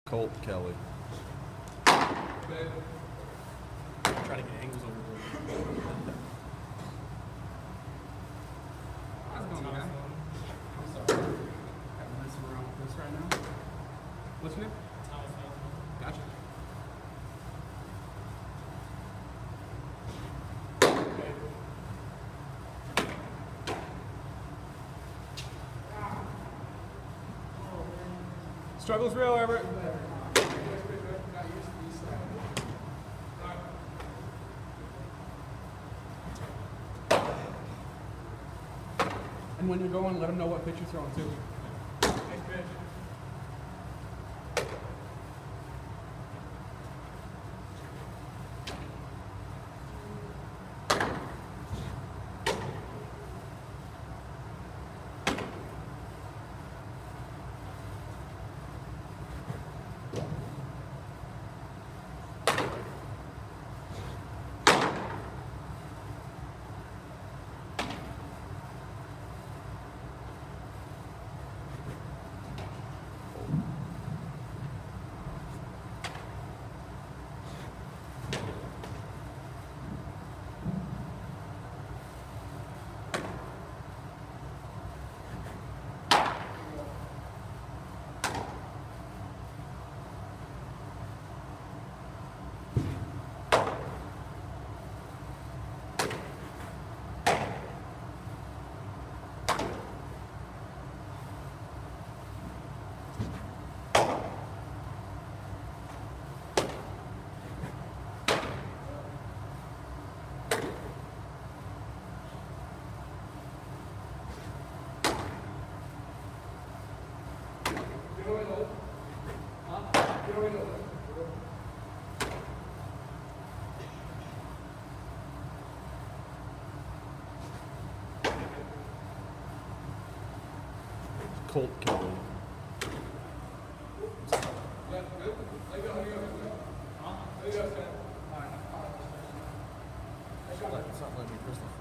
Colt Kelly. Try to get angles over there. How's it going, man? I'm sorry. I'm messing around with this right now. What's your name? Thomas. Gotcha. Struggle's real, Everett. And when you're going, let them know what pitch you're throwing too. Nice pitch. Colt Kelly. It's not letting me press the